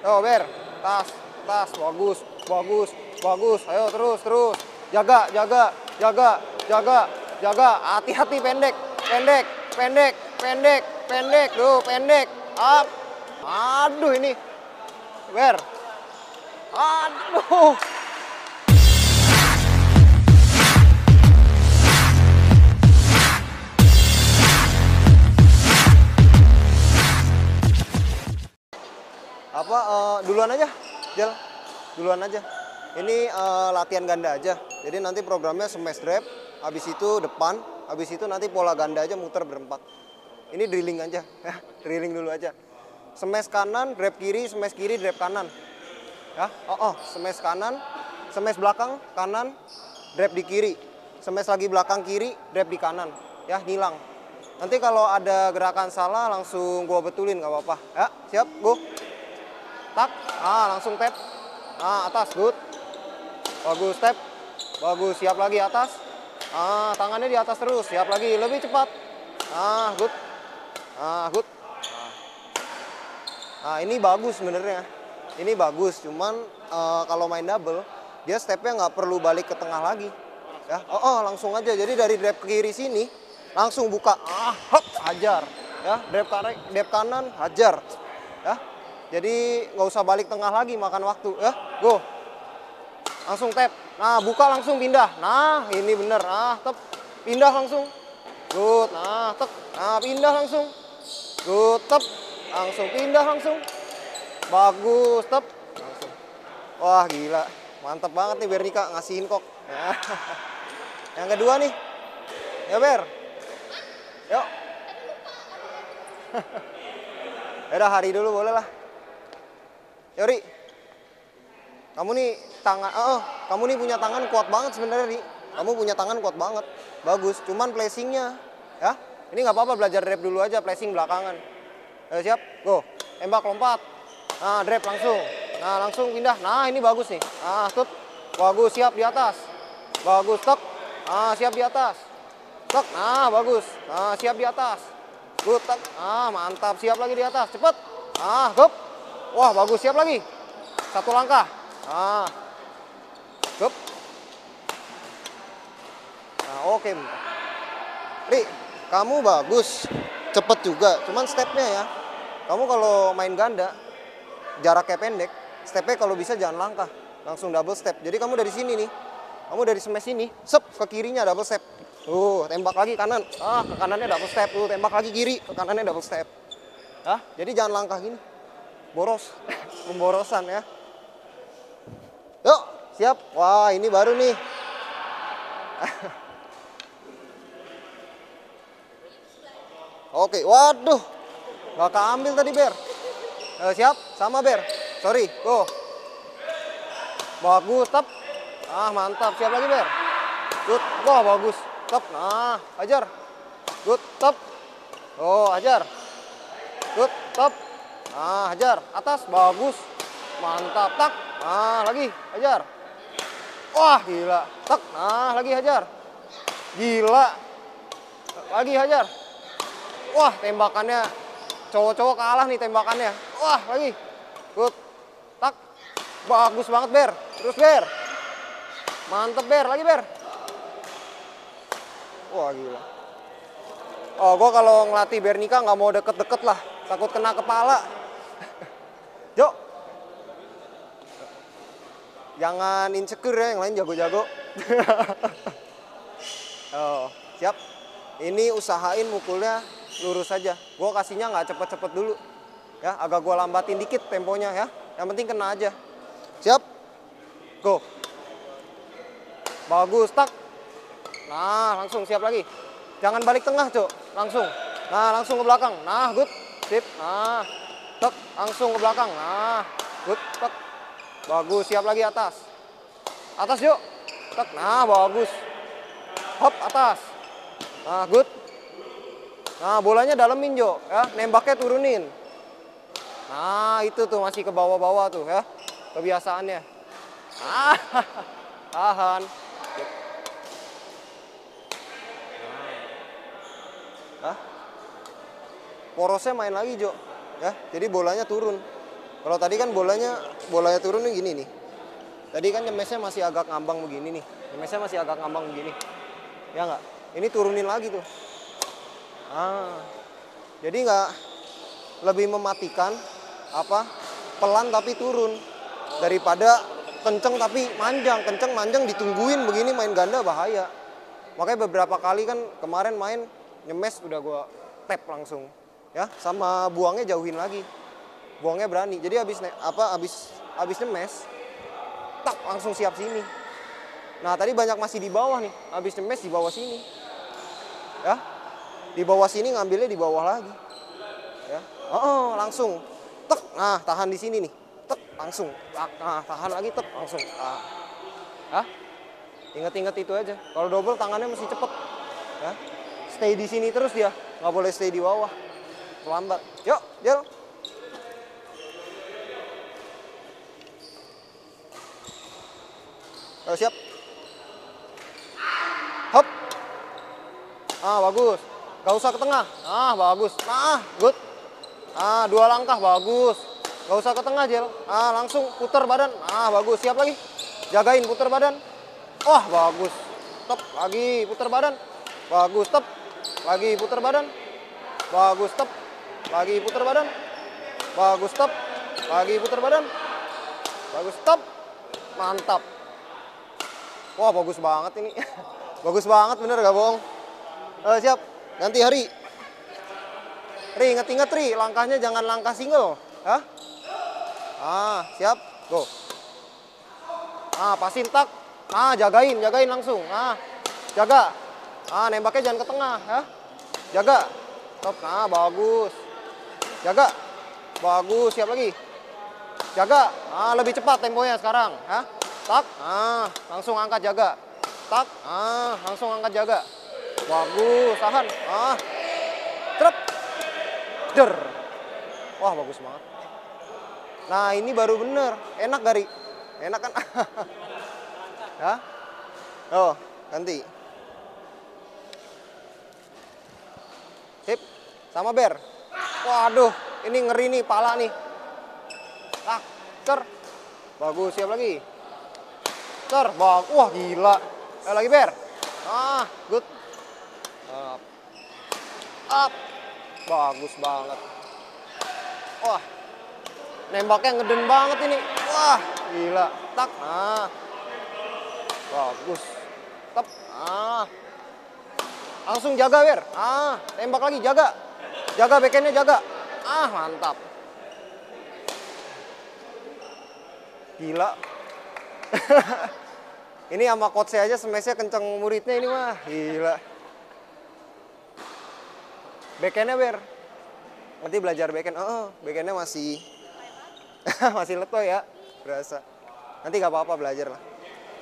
Yo, Ber. Tas, tas. Bagus, bagus, bagus. Ayo, terus, terus. Jaga, jaga, jaga, jaga, jaga. Hati-hati pendek, pendek, pendek, pendek, pendek. Duh, pendek. Up. Aduh, ini. Ber. Aduh. Duluan aja, Jel. Duluan aja. Ini latihan ganda aja. Jadi nanti programnya smash grab, habis itu depan, habis itu nanti pola ganda aja muter berempat. Ini drilling aja, ya. Drilling dulu aja. Smash kanan, grab kiri, grab kanan. Ya, smash kanan, smash belakang, kanan, grab di kiri. Smash lagi belakang kiri, grab di kanan. Ya, ngilang. Nanti kalau ada gerakan salah langsung gua betulin, nggak apa-apa. Ya, siap, go. Tak, langsung tap. Atas, good. Bagus, tap. Bagus, siap lagi atas. Tangannya di atas terus, siap lagi, lebih cepat. Good. Good. Ini bagus sebenarnya. Ini bagus, cuman kalau main double, dia stepnya nggak perlu balik ke tengah lagi. Ya, langsung aja. Jadi dari grab ke kiri sini, langsung buka. Hop, hajar. Ya, grab kanan, hajar. Ya. Jadi nggak usah balik tengah lagi, makan waktu. Ya, go. Langsung tap. Nah, buka langsung pindah. Nah, ini bener. Tep. Pindah langsung. Good. Nah, tek. Nah, pindah langsung. Good. Tep. Langsung pindah langsung. Bagus. Tep. Langsung. Wah, gila. Mantap banget nih Bernika ngasihin kok. Nah. Yang kedua nih. Ya, Ber. Yuk. Udah, hari dulu boleh lah. Yori, kamu nih kamu nih punya tangan kuat banget sebenarnya, Ri. Kamu punya tangan kuat banget, bagus. Cuman placingnya, ya. Ini nggak apa-apa, belajar drop dulu aja, placing belakangan. Siap, go. Tembak, lompat. Nah, drop langsung. Nah, langsung pindah. Nah, ini bagus nih. Stop. Bagus, siap di atas. Bagus, tek. Siap di atas. Tek. Nah, bagus. Siap di atas. Good, tek. Mantap, siap lagi di atas. Cepet. Gop. Wah, bagus, siap lagi. Satu langkah. Gop. Nah, oke. Ri, kamu bagus. Cepet juga. Cuman stepnya ya. Kamu kalau main ganda, jaraknya pendek, stepnya kalau bisa jangan langkah. Langsung double step. Jadi kamu dari sini nih. Kamu dari smash ini, sep, ke kirinya double step. Tembak lagi kanan. Ke kanannya double step. Tembak lagi kiri, ke kanannya double step. Jadi jangan langkah gini. Boros, pemborosan ya. Yuk, siap. Wah, ini baru nih. Oke, waduh. Gak keambil tadi, Ber. Siap, sama Ber. Sorry, go. Bagus, tep. Mantap. Siap lagi, Ber. Good. Wah, bagus. Tep. Nah, ajar. Good, tep. Ajar. Good, tep. Hajar. Atas, bagus. Mantap. Tak. Lagi. Hajar. Wah, gila. Tak. Nah, lagi hajar. Gila. Lagi hajar. Wah, tembakannya. Cowok-cowok kalah nih tembakannya. Wah, lagi. Good. Tak. Bagus banget, Ber. Terus, Ber. Mantep, Ber. Lagi, Ber. Wah, gila. Gue kalau ngelatih Bernika nggak mau deket-deket lah. Takut kena kepala. Jok. Jangan insecure ya, yang lain jago-jago. Siap. Ini usahain mukulnya lurus aja. Gue kasihnya nggak cepet-cepet dulu. Ya, agak gue lambatin dikit temponya ya. Yang penting kena aja. Siap. Go. Bagus, tak. Nah, langsung siap lagi. Jangan balik tengah, Cok. Langsung. Nah, langsung ke belakang. Nah, good. Sip. Nah, tek. Langsung ke belakang. Nah, good. Tek. Bagus, siap lagi atas. Atas, yuk. Tek. Nah, bagus. Hop, atas. Nah, good. Nah, bolanya dalemin, Jo. Ya, nembaknya turunin. Nah, itu tuh masih ke bawah-bawah tuh ya. Kebiasaannya. Tahan. Porosnya main lagi, Jo. Ya, jadi bolanya turun. Kalau tadi kan bolanya turun nih gini nih. Tadi kan nyemesnya masih agak ngambang begini nih. Nyemesnya masih agak ngambang begini. Ya nggak? Ini turunin lagi tuh. Jadi nggak, lebih mematikan apa, pelan tapi turun daripada kenceng tapi manjang. Kenceng manjang ditungguin begini main ganda bahaya. Makanya beberapa kali kan kemarin main nyemes udah gua tap langsung ya, sama buangnya jauhin lagi. Buangnya berani. Jadi habis nyemes tak langsung siap sini. Nah, tadi banyak masih di bawah nih. Habis nyemes di bawah sini. Ya. Di bawah sini ngambilnya di bawah lagi. Ya. Langsung. Tek. Nah, tahan di sini nih. Tek, langsung. Nah, tahan lagi tek, langsung. Nah. Ingat-ingat itu aja. Kalau double tangannya mesti cepet. Ya. Stay di sini terus dia. Nggak boleh stay di bawah. Lambat. Yuk, Jel. Ayo, siap. Hop. Bagus. Gak usah ke tengah. Bagus. Good. 2 langkah, bagus. Gak usah ke tengah, Jel. Langsung putar badan. Bagus. Siap lagi. Jagain putar badan. Bagus. Stop. Lagi putar badan. Bagus. Stop. Lagi putar badan. Bagus. Stop. Lagi putar badan. Bagus. Stop. Lagi putar badan. Bagus. Stop. Mantap. Wah, bagus banget ini. Bagus banget, bener gak bohong. Siap. Ganti Hari. Ri, inget-inget Ri, langkahnya jangan langkah single. Hah? Siap. Go. Pasin tak. Jagain langsung. Jaga. Nembaknya jangan ke tengah, ya. Jaga. Stop. Bagus. Jaga. Bagus, siap lagi. Jaga. Lebih cepat temponya sekarang, ya. Tak. Langsung angkat jaga. Tak. Langsung angkat jaga. Bagus, tahan. Trep. Der. Wah, bagus banget. Nah, ini baru bener. Enak, Gari. Enak kan? Ya. Ganti. Sip. Sama Ber. Waduh, ini ngeri nih pala nih. Cer. Bagus, siap lagi. Cer. Wah, gila. Lagi Ber. Good. Up. Bagus banget. Wah. Nembaknya ngeden banget ini. Wah, gila. Tak. Bagus. Tep. Langsung jaga, Ber. Tembak lagi, jaga. Jaga backhandnya, jaga. Mantap. Gila. Ini sama coachnya aja smashnya kenceng muridnya ini mah. Gila. Backhandnya, Ber. Nanti belajar backhand. Backhandnya masih masih letoy ya. Berasa. Nanti gak apa-apa, belajar lah.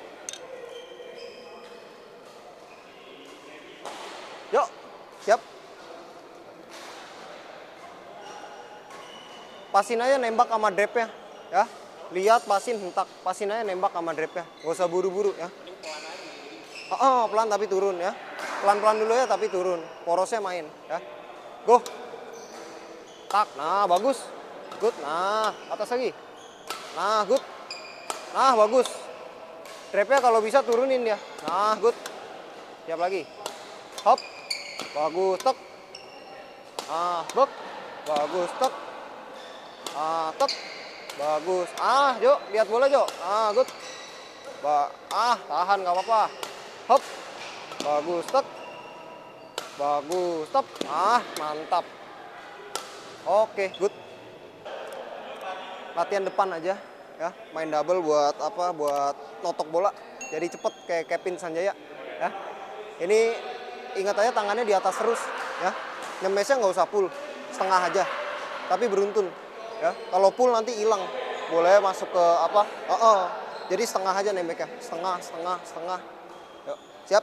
Yuk, siap. Pasin aja nembak sama drapnya, ya. Lihat, pasin, hentak. Pasin aja nembak sama drapnya. Gak usah buru-buru, ya. Pelan tapi turun, ya. Pelan-pelan dulu ya, tapi turun. Porosnya main, ya. Go. Tak, nah bagus. Good, nah atas lagi. Nah, good. Nah, bagus. Drapnya kalau bisa turunin ya. Nah, good. Siap lagi. Hop. Bagus, tek. Bek. Bagus, tek. Tek. Bagus. Jo, lihat bola, Jo. Good. Tahan, gak apa-apa. Hop. Bagus, tek. Bagus, stop. Mantap. Oke, good. Latihan depan aja, ya. Main double buat apa? Buat notok bola. Jadi cepet kayak Kevin Sanjaya, ya. Ini ingat aja tangannya di atas terus, ya. Nyemesnya nggak usah full, setengah aja. Tapi beruntun, ya. Kalau full nanti hilang. Boleh masuk ke apa? Jadi setengah aja nembaknya. Setengah. Yuk, siap.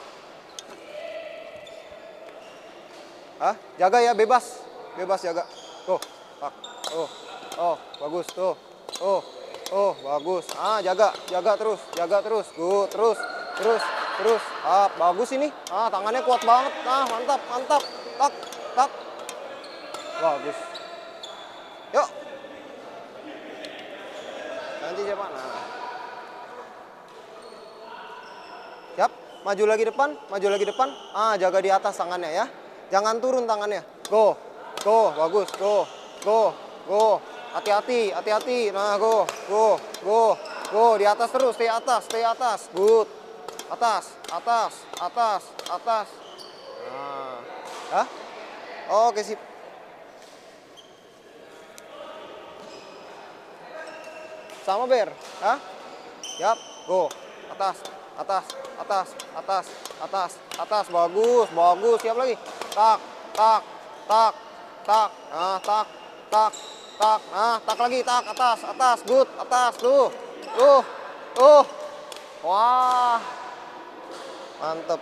Jaga ya, bebas jaga. Tuh, tak. Bagus tuh. Bagus. Jaga terus. Good, terus. Bagus ini. Tangannya kuat banget. Mantap. Tak. Bagus. Yuk. Ganti siapa? Nah. Siap. Maju lagi depan, maju lagi depan. Ah, jaga di atas tangannya ya. Jangan turun tangannya. Go. Go, bagus. Go. Go. Go. Hati-hati, hati-hati. Nah, go. Go. Go. Go, di atas terus, stay atas, stay atas. Good. Atas, atas, atas, atas. Nah. Hah? Oke, sip. Sama Ber. Hah? Yap, go. Atas, atas, atas, atas, atas, atas. Bagus, bagus. Siap lagi. Tak, tak, tak, tak. Nah, tak, tak, tak. Nah, tak lagi, tak. Atas, atas. Good, atas. Tuh, tuh, tuh. Wah, mantep.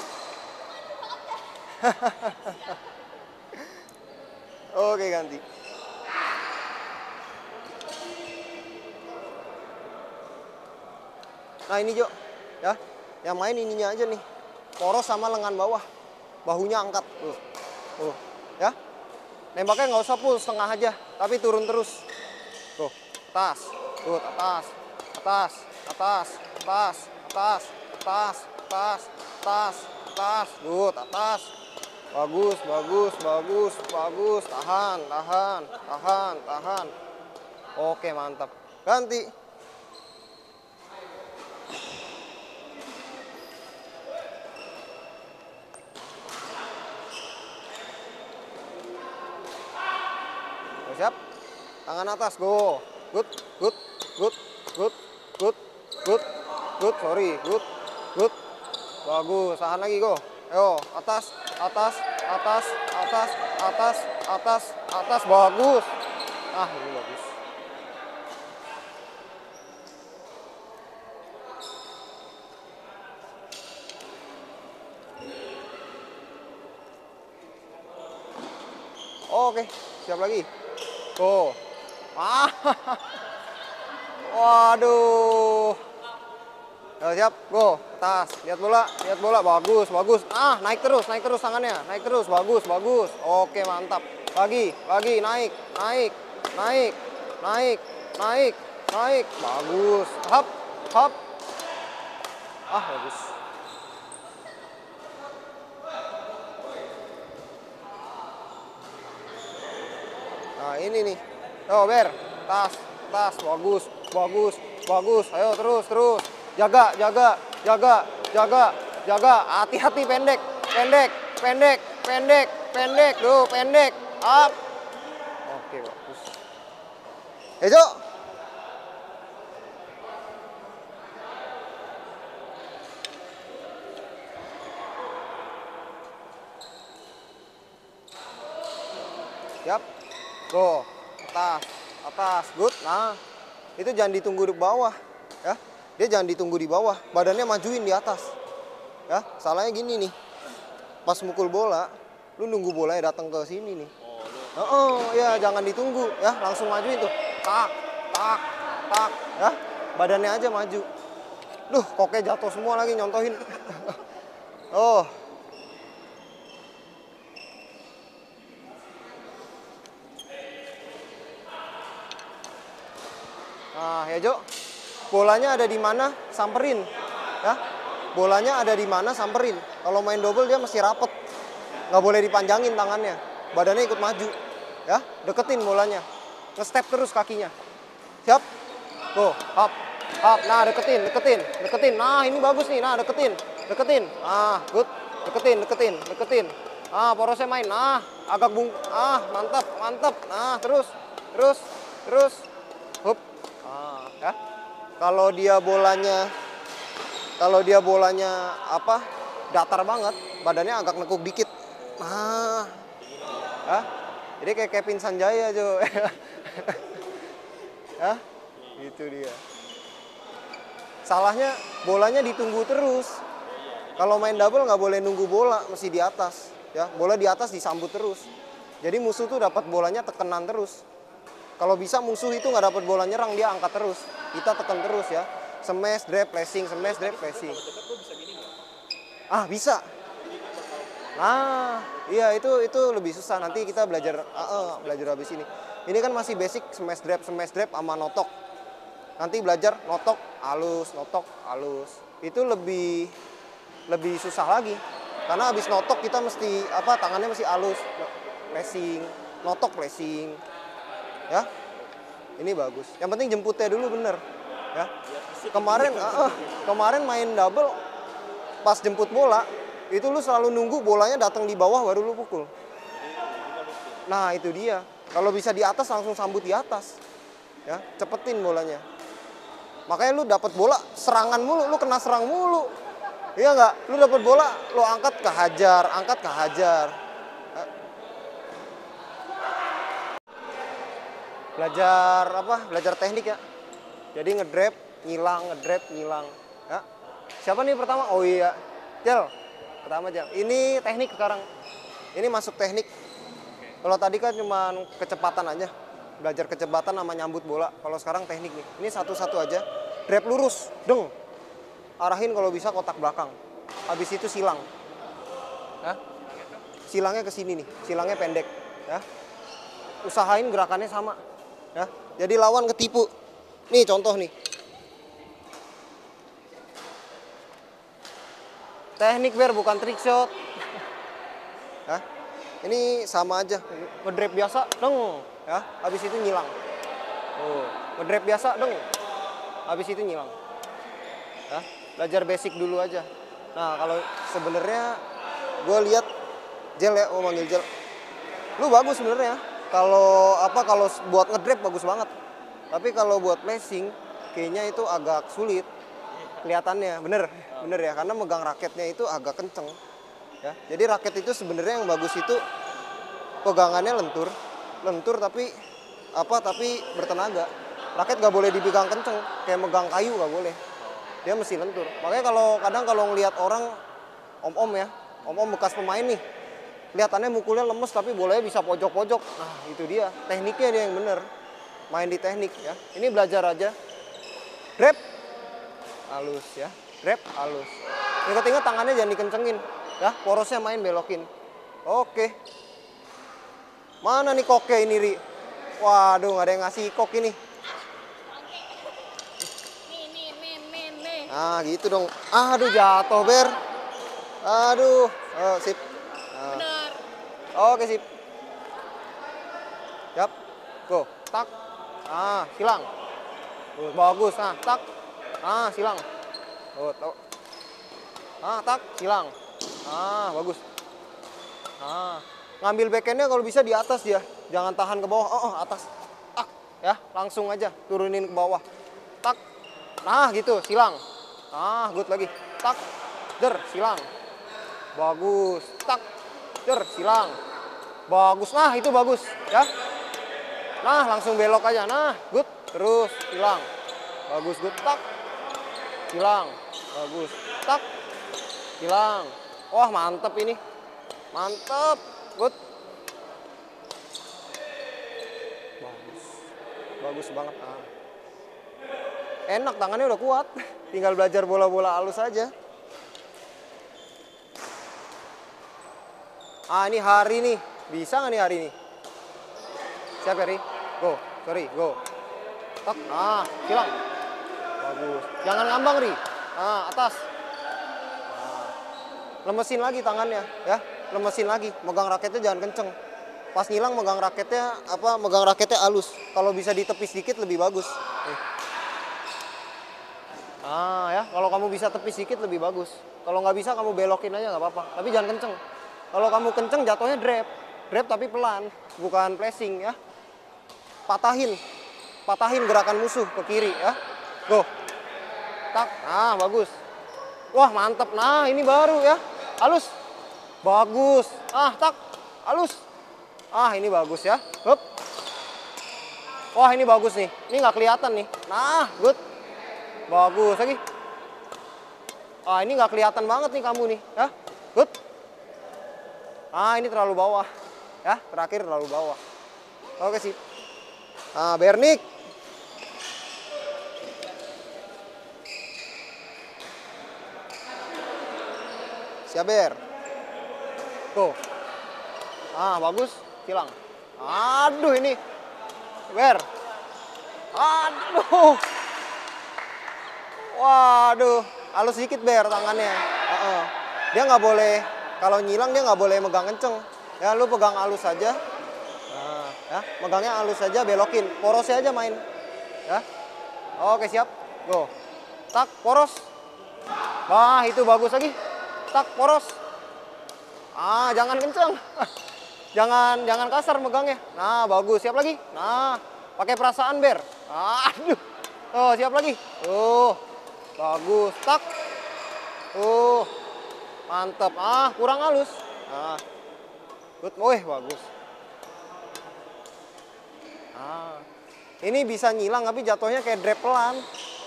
Oke, ganti. Nah ini Jo, ya, yang main ininya aja nih, poros sama lengan bawah, bahunya angkat, tuh, ya. Nembaknya nggak usah full, setengah aja, tapi turun terus, tuh, atas, tuh, atas, atas, atas, atas, atas, atas, atas, atas, atas, tuh, atas, bagus, bagus, bagus, bagus, tahan, tahan, tahan, tahan, oke mantap, ganti. Siap, tangan atas, go, good, good, good, good, good, good, good, sorry, good, good, bagus, tahan lagi, go, ayo, atas, atas, atas, atas, atas, atas, atas, bagus, ah ini bagus. Oke, siap lagi. Go. Ah. Waduh. Yo, siap, go. Atas. Lihat bola, bagus, bagus. Ah, naik terus tangannya. Naik terus, bagus, bagus. Oke, mantap. Lagi, naik, naik, naik, naik, naik, naik. Bagus. Hap, hap. Ah, bagus. Nah, ini nih. Yo, Ber. Tas, tas, bagus, bagus, bagus. Ayo terus, terus. Jaga, jaga, jaga, jaga, jaga. Hati-hati pendek, pendek, pendek, pendek, pendek. Tuh, pendek. Up. Oke, bagus. Ejo. Siap. Go. Atas, atas, good. Nah, itu jangan ditunggu di bawah, ya. Dia jangan ditunggu di bawah, badannya majuin di atas. Ya, salahnya gini nih. Pas mukul bola, lu nunggu bolanya datang ke sini nih. Ya jangan ditunggu, ya, langsung majuin tuh. Tak, tak, tak, ya. Badannya aja maju. Duh, koknya jatuh semua lagi nyontohin. Oh. Nah, ya Jo, bolanya ada di mana, samperin, ya. Bolanya ada di mana, samperin. Kalau main double dia mesti rapet, nggak boleh dipanjangin tangannya, badannya ikut maju, ya. Deketin bolanya, nge-step terus kakinya. Siap, go, hop, hop. Nah, deketin, deketin, deketin. Nah, ini bagus nih. Nah, deketin, deketin. Ah, good, deketin, deketin, deketin. Ah, porosnya main. Nah, agak bung. Ah, mantap, mantap. Nah, terus, terus, terus. Hup. Ya. Kalau dia bolanya apa, datar banget, badannya agak nekuk dikit. Nah, ya. Jadi kayak Kevin Sanjaya Jo. Ya, gitu dia. Salahnya bolanya ditunggu terus. Kalau main double nggak boleh nunggu bola, mesti di atas. Ya, bola di atas disambut terus. Jadi musuh tuh dapat bolanya tekenan terus. Kalau bisa musuh itu nggak dapat bola nyerang, dia angkat terus. Kita tekan terus ya. Smash, drop, flashing, smash, drop, flashing. Ah, bisa. Nah, iya itu lebih susah. Nanti kita belajar habis ini. Ini kan masih basic smash drop sama notok. nanti belajar notok halus, notok halus. Itu lebih susah lagi. Karena habis notok kita mesti tangannya mesti halus, pressing, notok pressing. Ya. Ini bagus. Yang penting jemputnya dulu bener. Ya. Kemarin main double pas jemput bola, itu lu selalu nunggu bolanya datang di bawah baru lu pukul. Nah, itu dia. Kalau bisa di atas langsung sambut di atas. Ya, cepetin bolanya. Makanya lu dapat bola serangan mulu, lu kena serang mulu. Iya nggak? Lu dapat bola, lu angkat kehajar, angkat kehajar. Belajar teknik ya. Jadi ngedrap, ngilang. Ya. Siapa nih pertama? Oh iya, Jel. Pertama Jel. Ini teknik sekarang. Ini masuk teknik. Kalau tadi kan cuma kecepatan aja. Belajar kecepatan sama nyambut bola. Kalau sekarang teknik nih. Ini satu-satu aja. Drap lurus, deng. Arahin kalau bisa kotak belakang. Habis itu silang. Hah? Silangnya ke sini nih. Silangnya pendek, ya. Usahain gerakannya sama, ya. Jadi lawan ketipu. Nih contoh nih. Teknik Ber, bukan trick shot. Hah? Ini sama aja. Ngedrap biasa, deng. Ya, habis itu nyilang. Oh, ngedrap biasa, deng. Habis itu nyilang. Ya, belajar basic dulu aja. Nah, kalau sebenarnya gue lihat Jel ya, mau manggil Jel. Lu bagus sebenarnya. Kalau buat ngedrap bagus banget. Tapi kalau buat flashing kayaknya itu agak sulit. Kelihatannya, bener ya, karena megang raketnya itu agak kenceng. Ya, jadi raket itu sebenarnya yang bagus itu pegangannya lentur tapi bertenaga. Raket gak boleh dipegang kenceng, kayak megang kayu gak boleh. Dia mesti lentur. Makanya kalau ngelihat orang om bekas pemain nih, kelihatannya mukulnya lemes tapi bolanya bisa pojok-pojok. Nah, itu dia, tekniknya dia yang bener. Main di teknik ya. Ini belajar aja. Drap halus ya. Drap halus. Ingat-ingat tangannya jangan dikencengin. Ya, porosnya main belokin. Oke. Mana nih koknya ini, Ri? Waduh, nggak ada yang ngasih kok ini. Nih. Ah, gitu dong. Aduh, jatuh, Ber. Aduh. Oh, sip. Benar. Oke, sip. Yap. Go. Tak. Ah, silang. Bagus. Nah, tak. Ah, silang. Oh, ah, tak, silang. Ah, bagus. Ah, ngambil backhandnya kalau bisa di atas dia. Jangan tahan ke bawah. Oh, atas. Tak, ya, langsung aja turunin ke bawah. Tak. Nah, gitu, silang. Ah, good lagi. Tak. Der, silang. Bagus. Tak. Der, silang. Bagus. Nah, itu bagus, ya. Nah, langsung belok aja. Nah, good. Terus silang. Bagus, good. Tak. Silang. Bagus. Tak. Silang. Wah, mantep ini. Mantep. Good. Bagus banget. Ah. Enak, tangannya udah kuat. Tinggal belajar bola-bola halus aja. Ah, ini hari nih. Bisa nggak nih hari ini? Siap ya, Ri? Go. Sorry, go. Tak. Ah, silang. Bagus. Jangan ngambang, Ri. Ah, atas. Ah. Lemesin lagi tangannya, ya. Lemesin lagi. Megang raketnya jangan kenceng. Pas ngilang megang raketnya halus. Kalau bisa ditepis dikit lebih bagus. Ah, ya. Kalau kamu bisa tepis dikit lebih bagus. Kalau nggak bisa kamu belokin aja nggak apa-apa. Tapi jangan kenceng. Kalau kamu kenceng jatuhnya drap. Drap tapi pelan, bukan flashing ya. Patahin gerakan musuh ke kiri ya. Go. Tak. Ah, bagus. Wah, mantep. Nah, ini baru ya. Halus. Bagus. Ah, tak. Halus. Ah, ini bagus ya. Hup. Wah, ini bagus nih. Ini nggak kelihatan nih. Nah, good. Bagus lagi. Ah, ini nggak kelihatan banget nih kamu nih. Ya, good. Ah, ini terlalu bawah. Ya, terakhir terlalu bawah. Oke, sip. Ah, Bernik. Siap, Ber. Tuh. Ah, bagus. Silang. Aduh, ini. Ber. Aduh. Waduh, halus dikit Ber tangannya. Dia nggak boleh, kalau nyilang dia nggak boleh megang kenceng. Ya lu pegang halus aja. Nah, ya, megangnya halus aja, belokin. Porosnya aja main. Ya. Oke, siap. Go. Tak, poros. Wah, itu bagus lagi. Tak, poros. Jangan kenceng. Jangan kasar megangnya. Nah, bagus. Siap lagi. Nah, pakai perasaan Ber. Aduh. Oh, siap lagi. Bagus. Tak. Mantep. Kurang halus. Good. Bagus. Ini bisa nyilang tapi jatuhnya kayak drop pelan.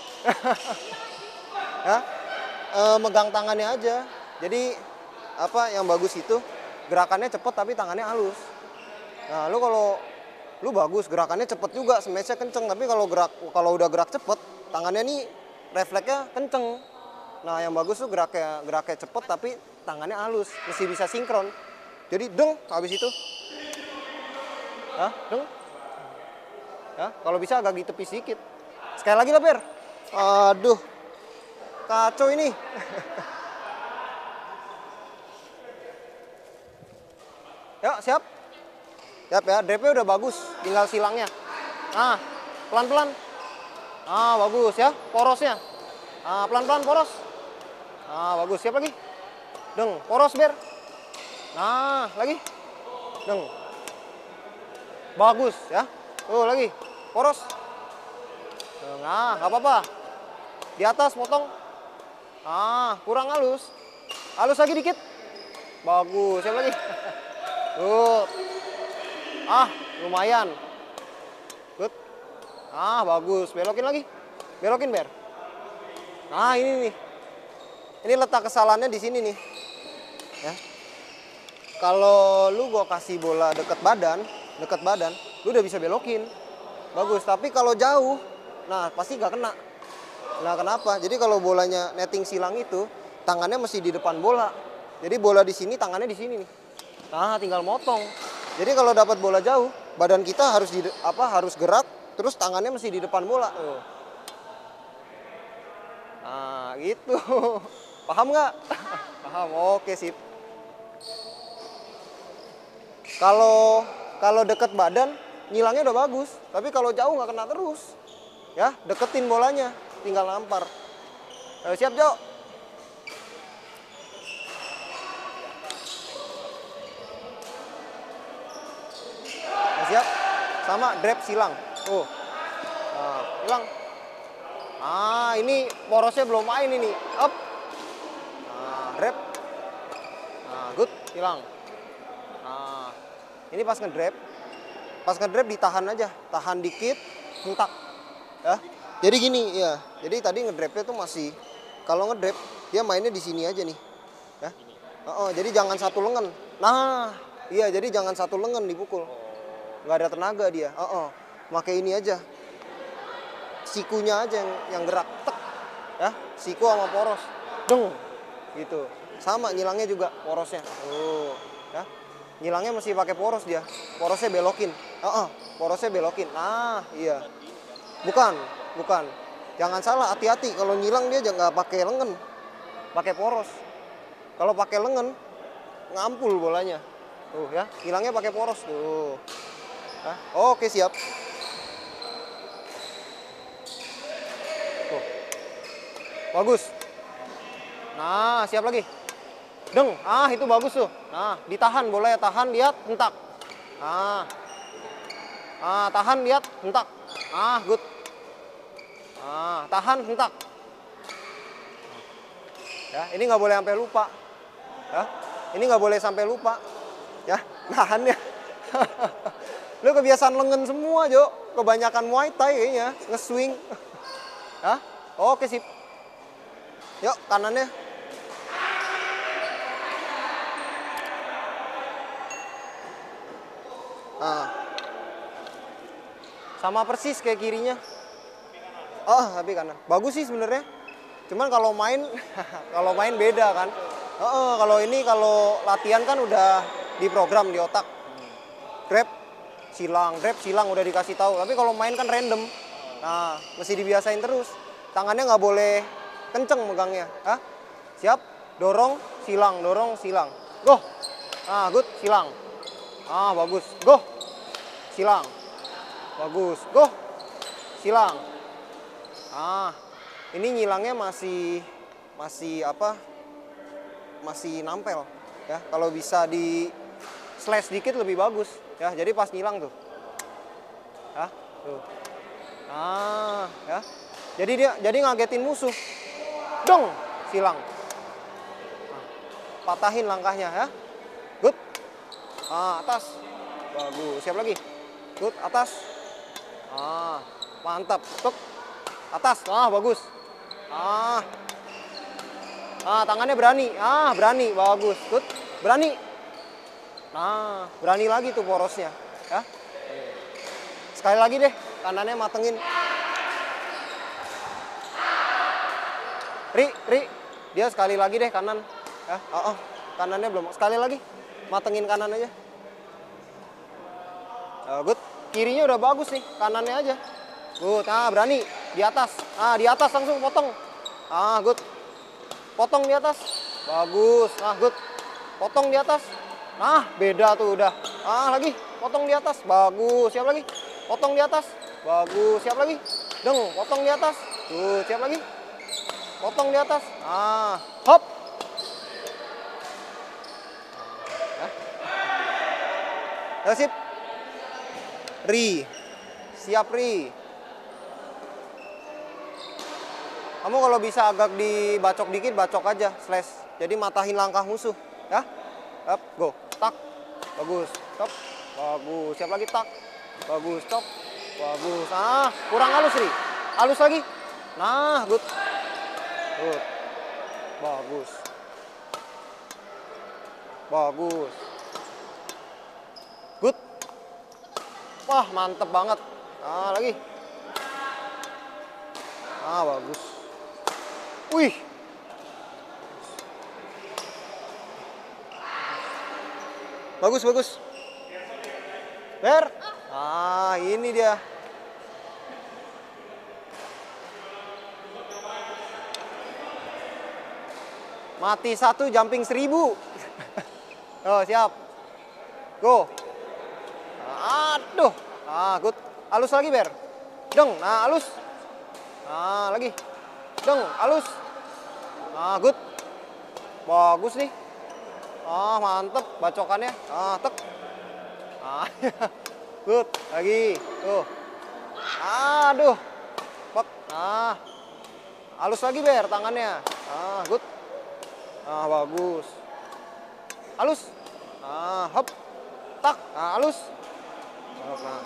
Ya. Megang tangannya aja. Jadi apa yang bagus itu gerakannya cepet tapi tangannya halus. Nah, kalau lu bagus gerakannya cepet juga, smashnya kenceng, tapi kalau udah gerak cepet tangannya nih refleksnya kenceng. Nah, yang bagus tuh geraknya cepet tapi tangannya halus, mesti bisa sinkron. Jadi deng habis itu. Deng. Ya, kalau bisa agak ditepis sedikit. Sekali lagi lah, Ber. Aduh. Kacau ini. Yuk, siap. Siap ya, drepnya udah bagus, tinggal silangnya. Nah, pelan-pelan. Bagus ya, porosnya. Pelan-pelan poros. Bagus, siap lagi. Deng, poros Ber. Nah, lagi. Deng. Bagus ya. Lagi. Poros. Nah, nggak apa-apa. Di atas potong. Kurang halus. Halus lagi dikit. Bagus, siap lagi. Lumayan. Good. Bagus. Belokin lagi. Belokin, Ber. Ini nih. Ini letak kesalahannya di sini nih. Ya. Kalau lu gua kasih bola deket badan, lu udah bisa belokin. Bagus, tapi kalau jauh, nah pasti nggak kena. Nah, kenapa? Jadi kalau bolanya netting silang itu, tangannya mesti di depan bola. Jadi bola di sini, tangannya di sini nih. Nah, tinggal motong. Jadi kalau dapat bola jauh, badan kita harus gerak, terus tangannya mesti di depan bola. Nah, gitu. Paham nggak? Paham. Oke, sip. Kalau deket badan, nyilangnya udah bagus. Tapi kalau jauh nggak kena terus. Ya, deketin bolanya, tinggal nampar. Siap, Jo. Siap. Sama drop silang. Hilang. Ini porosnya belum main ini. Up. Drop. Good, hilang. Ini pas ngedrop ditahan aja, tahan dikit, hentak. Ya. Jadi gini, ya. Jadi tadi ngedropnya tuh masih, kalau ngedrop dia mainnya di sini aja nih. Ya. Jadi jangan satu lengan. Nah, iya, jadi jangan satu lengan dipukul. Nggak ada tenaga dia. Pakai ini aja. Sikunya aja yang gerak. Tek. Ya, siku sama poros. Deng. Gitu. Sama nyilangnya juga porosnya. Ya. Nyilangnya mesti pakai poros dia. Porosnya belokin. Porosnya belokin. Nah, iya. Bukan. Jangan salah, hati-hati kalau nyilang dia jangan pakai lengan. Pakai poros. Kalau pakai lengan ngampul bolanya. Ya, nyilangnya pakai poros tuh. Oke, siap. Bagus. Nah, siap lagi. Deng. Itu bagus tuh. Nah, ditahan bolanya, tahan, lihat, hentak. Tahan, lihat, hentak. Good. Tahan, hentak. Ya, ini nggak boleh sampai lupa. Ya, ini nggak boleh sampai lupa. Ya, nahannya. Lu kebiasaan lengan semua, Jo. Kebanyakan Muay Thai kayaknya, nge-swing. Ya, oke, sip. Yuk, kanannya. Sama persis kayak kirinya. Tapi kanan. Bagus sih sebenarnya. Cuman kalau main beda kan. Kalau latihan kan udah diprogram di otak. Grab, silang udah dikasih tahu. Tapi kalau main kan random. Nah, mesti dibiasain terus. Tangannya nggak boleh kenceng megangnya. Ya. Siap, dorong, silang, go. Ah, good, silang. Ah, bagus, go. Silang. Bagus, go. Silang. Ah, ini nyilangnya masih apa? Masih nampel ya. Kalau bisa di slash dikit lebih bagus ya. Jadi pas nyilang tuh. Ya, tuh. Ah, ya. Jadi ngagetin musuh. Dong, silang. Patahin langkahnya ya. Good. Ah, atas. Bagus. Siap lagi. Good, atas. Ah, mantap. Tuk. Atas. Ah, bagus. Ah. Ah, tangannya berani. Ah, berani. Bagus. Good. Berani. Nah, berani lagi tuh porosnya, ya. Sekali lagi deh, kanannya matengin. Ri. Dia sekali lagi deh kanan. Ya, kanannya belum. Sekali lagi. Matengin kanan aja. Good. Kirinya udah bagus nih, kanannya aja. Good. Nah, berani di atas. Ah, di atas langsung potong. Ah, good. Potong di atas. Bagus. Nah, good. Potong di atas. Nah, beda tuh udah. Ah, lagi. Potong di atas. Bagus. Siap lagi. Potong di atas. Bagus. Siap lagi. Deng, potong di atas. Tuh, siap lagi. Potong di atas. Ah, hop. Ya, sip. Ri. Siap, Ri. Kamu kalau bisa agak dibacok dikit, bacok aja, slash. Jadi matahin langkah musuh, ya. Up, go. Tak. Bagus. Stop. Bagus. Siap lagi, tak. Bagus. Stop. Bagus. Ah, kurang halus, Ri. Halus lagi. Nah, good. Good. Bagus. Bagus. Good. Wah, mantep banget. Ah, lagi. Ah, bagus. Wih. Bagus. Ber. Ah, ini dia. Mati 1, jumping 1000. Oh, siap. Go. Aduh. Ah, good. Halus lagi, Ber. Deng. Nah, halus. Ah, lagi. Deng, halus. Ah, good. Bagus nih. Ah, mantep bacokannya. Ah, tek. Ah, good. Lagi. Tuh. Aduh. Pek. Ah. Halus lagi, Ber, tangannya. Ah, good. Ah, bagus. Halus. Ah, hop. Tak. Ah, halus. Nah.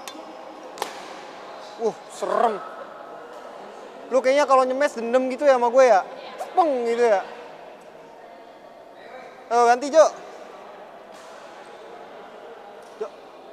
Serem. Lu kayaknya kalau nyemes dendam gitu ya sama gue ya. Peng gitu ya. Ganti, Jo. Jo.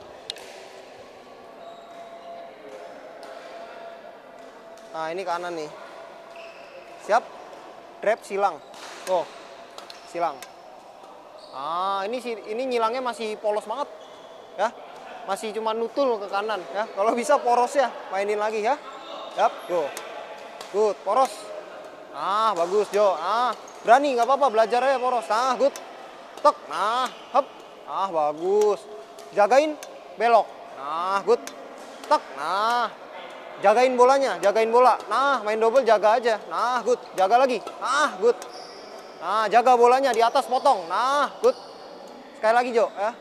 Nah, ini kanan nih. Siap. Drop silang. Oh. Silang. Ah, ini nyilangnya masih polos banget. Ya. Masih cuma nutul ke kanan ya. Kalau bisa poros ya, mainin lagi ya. Yap, go. Good, poros. Ah, bagus, Jo. Ah, berani nggak apa-apa, belajar aja poros. Ah, good. Tek. Nah, hop. Ah, bagus. Jagain belok. Nah, good. Tek. Nah. Jagain bolanya, jagain bola. Nah, main double jaga aja. Nah, good. Jaga lagi. Nah, good. Nah, jaga bolanya di atas potong. Nah, good. Sekali lagi, Jo, ya.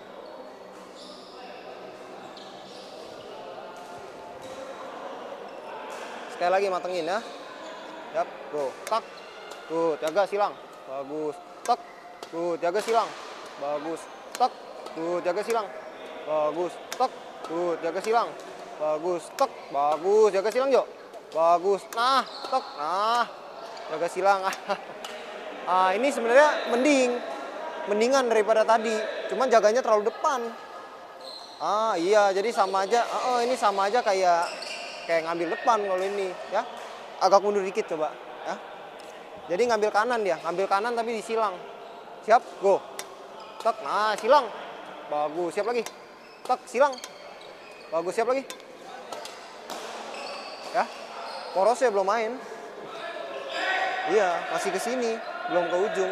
Sekali lagi matengin ya. Yap, go. Tak. Tuh, jaga silang. Bagus. Tak. Tuh, jaga silang. Bagus. Tak. Tuh, jaga silang. Bagus. Tak. Tuh, jaga silang. Bagus. Tak. Bagus. Jaga silang, Jo. Bagus. Nah, tak. Nah. Jaga silang. Ah, ini sebenarnya mendingan daripada tadi. Cuman jaganya terlalu depan. Ah, iya, jadi sama aja. Ini sama aja kayak ngambil depan kalau ini, ya. Agak mundur dikit coba, ya. Jadi ngambil kanan dia, ngambil kanan tapi disilang. Siap, go. Tak, nah silang. Bagus, siap lagi. Tak, silang. Bagus, siap lagi. Ya. Porosnya belum main. Iya, masih ke sini, belum ke ujung.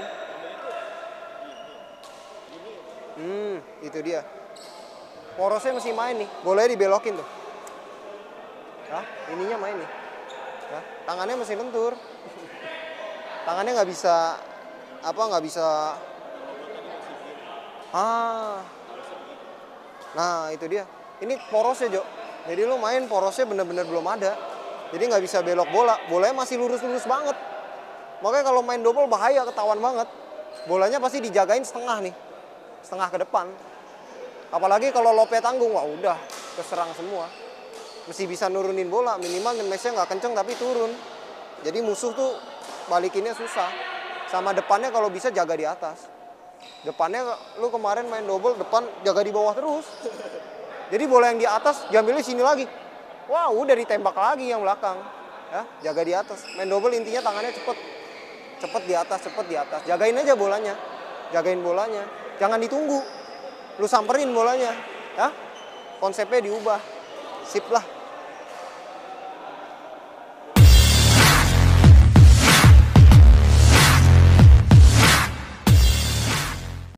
Itu dia. Porosnya masih main nih, boleh dibelokin tuh. Hah? Ininya main nih. Ya, tangannya masih lentur. Tangannya nggak bisa, nggak bisa. Nah itu dia. Ini porosnya Jo. Jadi lu main porosnya bener-bener belum ada. Jadi nggak bisa belok bola. Bolanya masih lurus-lurus banget. Makanya kalau main double bahaya, ketahuan banget. Bolanya pasti dijagain setengah nih. Setengah ke depan. Apalagi kalau lope tanggung, wah udah keserang semua. Mesti bisa nurunin bola, minimal nge-match-nya nggak kenceng tapi turun. Jadi musuh tuh balikinnya susah. Sama depannya kalau bisa jaga di atas. Depannya lu kemarin main double, depan jaga di bawah terus. Jadi bola yang di atas diambilnya sini lagi. Wah udah ditembak lagi yang belakang. Ya, jaga di atas. Main double intinya tangannya cepet. Cepet di atas, cepet di atas. Jagain aja bolanya. Jagain bolanya. Jangan ditunggu. Lu samperin bolanya. Ya, konsepnya diubah. Sip lah.